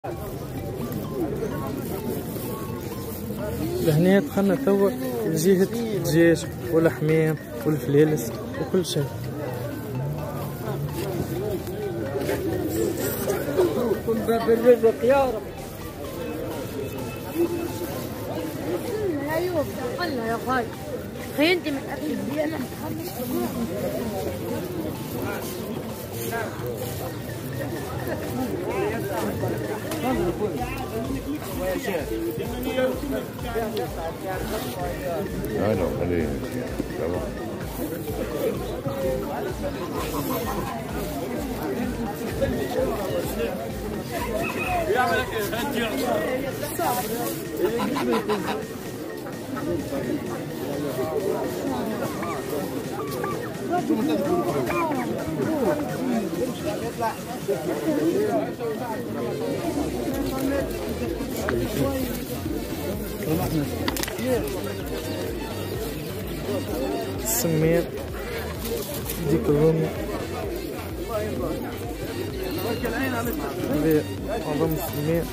لهنا دخلنا توا لجهة الدجاج والحمام والفلالس وكل شيء. بالرزق يا رب. ايوه قلنا يا خاي خي انت من اكل دي انا متحمس. انا خليه السمين ديك الرومي عظم السمين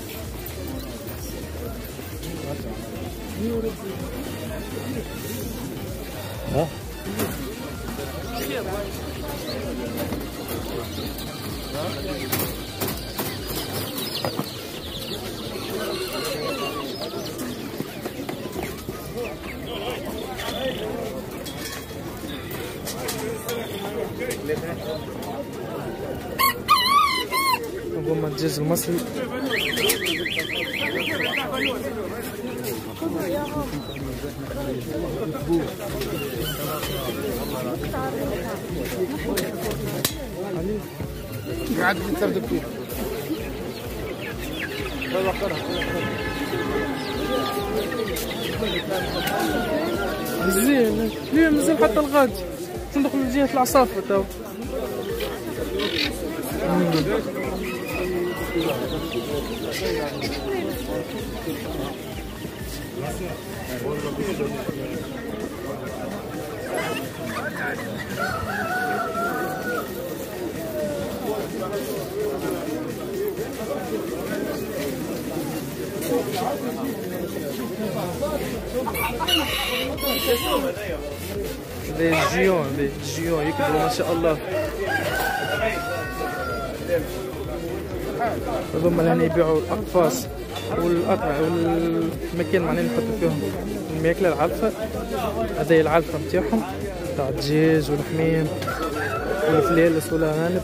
هو الدجاج المصري. قاعد تبدأ فيه. مزيان ليه مازال حتى الغد ندخل لجهة العصافرة توا. لي جيون يكبروا ما شاء الله. هذوما اللي هنا يبيعوا الأقفاص والأطعمة والمكان معناه نحطوا فيهم الماكلة العلفة. هذه العلفة نتاعهم تاع الدجاج والحمام والفلالس والأرانب.